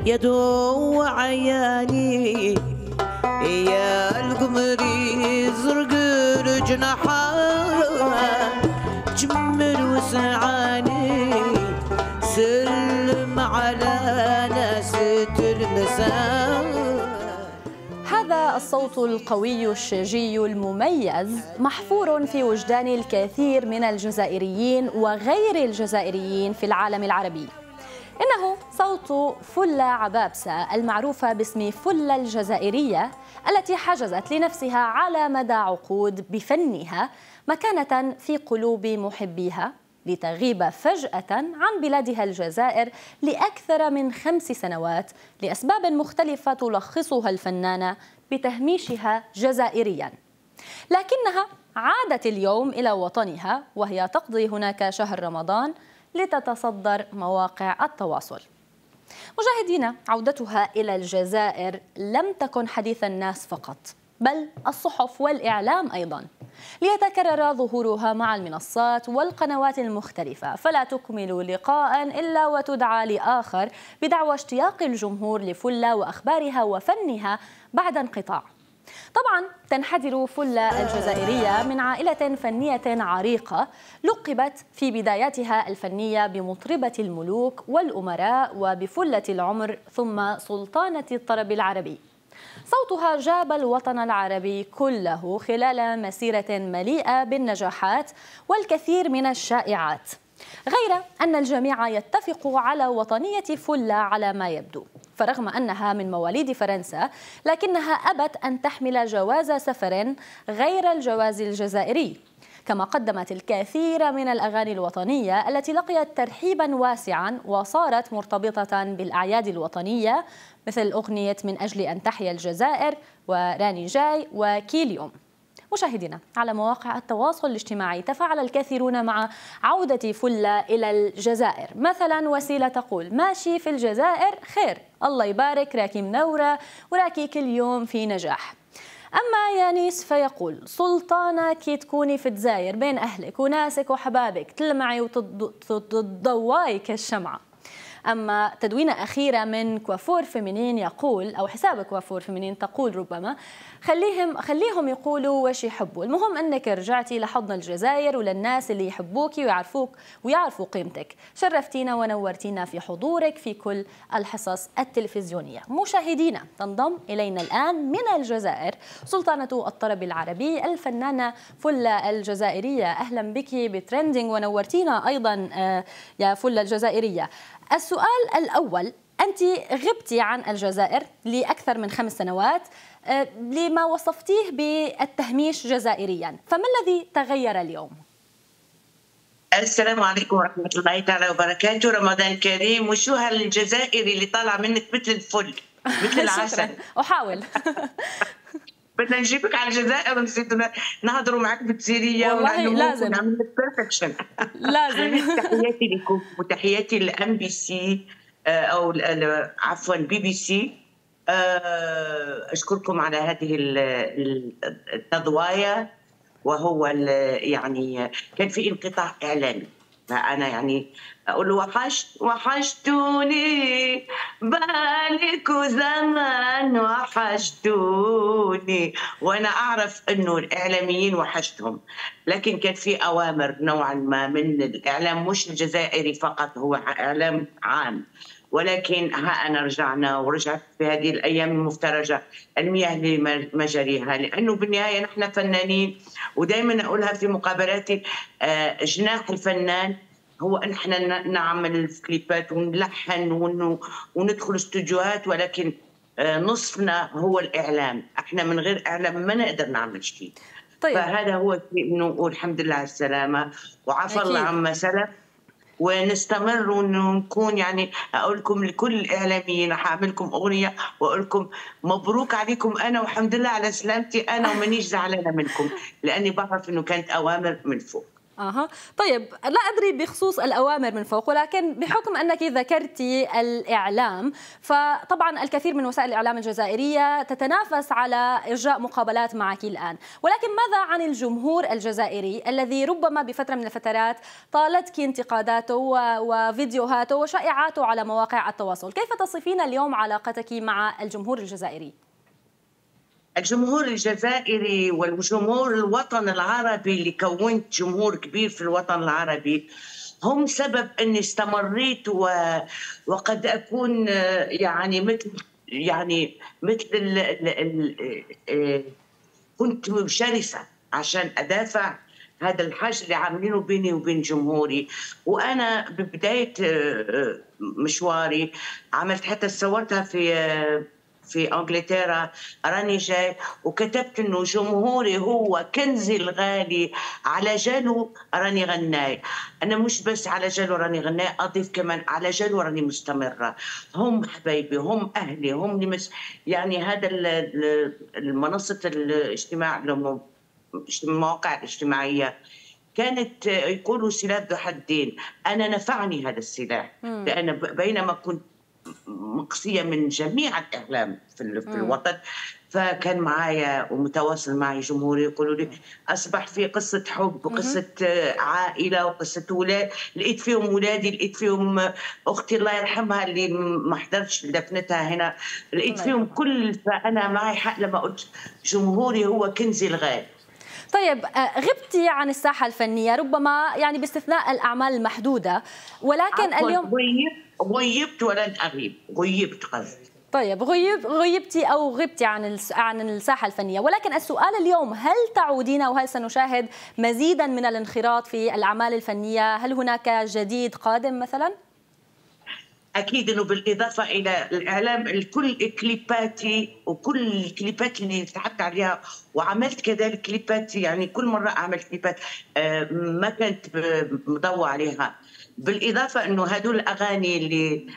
يا دو عياني يا القمري زرق جناحان جمل وسعاني سلم على ناس المساء. هذا الصوت القوي الشجي المميز محفور في وجدان الكثير من الجزائريين وغير الجزائريين في العالم العربي. إنه صوت فلة عبابسة المعروفة باسم فلة الجزائرية، التي حجزت لنفسها على مدى عقود بفنها مكانة في قلوب محبيها، لتغيب فجأة عن بلادها الجزائر لأكثر من 5 سنوات لأسباب مختلفة تلخصها الفنانة بتهميشها جزائريا، لكنها عادت اليوم إلى وطنها وهي تقضي هناك شهر رمضان لتتصدر مواقع التواصل. مشاهدينا، عودتها إلى الجزائر لم تكن حديث الناس فقط، بل الصحف والإعلام أيضا، ليتكرر ظهورها مع المنصات والقنوات المختلفة، فلا تكمل لقاء إلا وتدعى لآخر بدعوى اشتياق الجمهور لفلة وأخبارها وفنها بعد انقطاع. طبعا تنحدر فلة الجزائرية من عائلة فنية عريقة لقبت في بداياتها الفنية بمطربة الملوك والأمراء وبفلة العمر ثم سلطانة الطرب العربي. صوتها جاب الوطن العربي كله خلال مسيرة مليئة بالنجاحات والكثير من الشائعات، غير أن الجميع يتفق على وطنية فلة على ما يبدو، فرغم أنها من مواليد فرنسا لكنها أبت أن تحمل جواز سفر غير الجواز الجزائري، كما قدمت الكثير من الأغاني الوطنية التي لقيت ترحيبا واسعا وصارت مرتبطة بالأعياد الوطنية، مثل أغنية من أجل أن تحيا الجزائر وراني جاي وكيليوم. مشاهدينا، على مواقع التواصل الاجتماعي تفاعل الكثيرون مع عودة فلة إلى الجزائر، مثلا وسيلة تقول: ماشي في الجزائر خير، الله يبارك، راكي منورة وراكي كل يوم في نجاح. أما يانيس فيقول: سلطانة كي تكوني في الجزائر بين أهلك وناسك وحبابك، تلمعي وتضواي كالشمعة. أما تدوينة أخيرة من كوافور فيمينين يقول، أو حساب كوافور فيمينين تقول ربما: خليهم يقولوا واش يحبوا، المهم أنك رجعتي لحضن الجزائر وللناس اللي يحبوك ويعرفوك ويعرفوا قيمتك. شرفتينا ونورتينا في حضورك في كل الحصص التلفزيونية. مشاهدينا، تنضم إلينا الآن من الجزائر سلطانة الطرب العربي الفنانة فلة الجزائرية. أهلا بك بترندنج ونورتينا أيضا يا فلة الجزائرية. السؤال الأول: أنت غبتي عن الجزائر لأكثر من 5 سنوات لما وصفتيه بالتهميش جزائريا، فما الذي تغير اليوم؟ السلام عليكم ورحمة الله تعالى وبركاته، رمضان كريم. وشو هالجزائري اللي طالع منك مثل الفل مثل العسل. أحاول. بدنا نجيبك على الجزائر ونصير نهضروا معك بالجزائرية والله لازم ونعمل لك بيرفكشن. لازم. تحياتي لكم وتحياتي للام بي سي او عفوا بي بي سي. اشكركم على هذه التضوايا. وهو يعني كان في انقطاع اعلامي، فانا يعني اقول له وحشتوني بالك زمان وحشتوني، وانا اعرف انه الاعلاميين وحشتهم، لكن كان في اوامر نوعا ما من الاعلام، مش الجزائري فقط، هو اعلام عام. ولكن ها أنا رجعنا ورجعت في هذه الأيام المفترجة المياه لمجاريها، لأنه بالنهاية نحن فنانين. ودائما أقولها في مقابلاتي، جناح الفنان هو أن احنا نعمل الكليبات ونلحن وندخل استوديوهات، ولكن نصفنا هو الإعلام. احنا من غير إعلام ما نقدر نعمل شيء. طيب. فهذا هو الشيء، نقول الحمد لله على السلامة وعفى الله عما سلف، ونستمر ونكون يعني. اقول لكم لكل الاعلاميين، هعمل لكم اغنيه واقول لكم مبروك عليكم انا والحمد لله على سلامتي انا، ومانيش زعلانه منكم لاني بعرف انه كانت اوامر من فوق. طيب لا أدري بخصوص الأوامر من فوق، ولكن بحكم أنك ذكرتي الإعلام، فطبعا الكثير من وسائل الإعلام الجزائرية تتنافس على إجراء مقابلات معك الآن، ولكن ماذا عن الجمهور الجزائري الذي ربما بفترة من الفترات طالتك انتقاداته وفيديوهاته وشائعاته على مواقع التواصل؟ كيف تصفين اليوم علاقتك مع الجمهور الجزائري؟ الجمهور الجزائري والجمهور الوطن العربي، اللي كونت جمهور كبير في الوطن العربي، هم سبب أني استمريت وقد أكون مثل كنت شرسة عشان أدافع هذا الحاجز اللي عاملينه بيني وبين جمهوري. وأنا ببداية مشواري عملت، حتى صورتها في انجلترا، راني جاي وكتبت انه جمهوري هو كنزي الغالي، على جالو راني غناي. انا مش بس على جالو راني غناي، اضيف كمان على جالو راني مستمره. هم حبايبي، هم اهلي، هم يعني هذا المنصه الاجتماع، المواقع الاجتماعيه كانت يقولوا سلاح ذو حدين. انا نفعني هذا السلاح، لان بينما كنت مقصية من جميع الإعلام في الوطن، فكان معايا ومتواصل معي جمهوري يقولوا لي أصبح في قصة حب وقصة عائلة وقصة أولاد، لقيت فيهم أولادي، لقيت فيهم أختي الله يرحمها اللي ما حضرتش دفنتها هنا، لقيت فيهم كل. فأنا معي حق لما قلت جمهوري هو كنزي الغالي. طيب غبتي عن الساحة الفنية ربما يعني باستثناء الأعمال المحدودة، ولكن اليوم غيبت ولن أغيب، غيبت قصدي. طيب غيبتي أو غبتي عن الساحة الفنية، ولكن السؤال اليوم، هل تعودين وهل سنشاهد مزيدا من الانخراط في الأعمال الفنية؟ هل هناك جديد قادم مثلا؟ أكيد أنه بالإضافة إلى الإعلام، كل كليباتي وكل الكليبات اللي تعبت عليها وعملت كذلك كليبات، يعني كل مرة أعمل كليبات ما كنت مضوى عليها. بالإضافة أنه هدول الأغاني اللي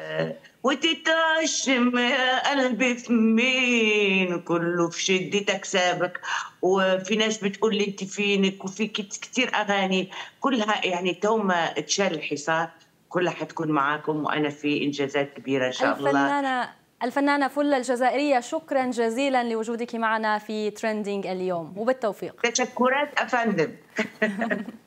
وتتعشم قلبي في مين، كله في شدتك سابك، وفي ناس بتقول لي انت فينك، وفي كتير اغاني كلها يعني تو ما اتشال الحصار، كلها حتكون معاكم، وانا في انجازات كبيره ان شاء الله. الفنانة فلة الجزائرية، شكرا جزيلا لوجودك معنا في ترندينج اليوم، وبالتوفيق. تشكرات افندم.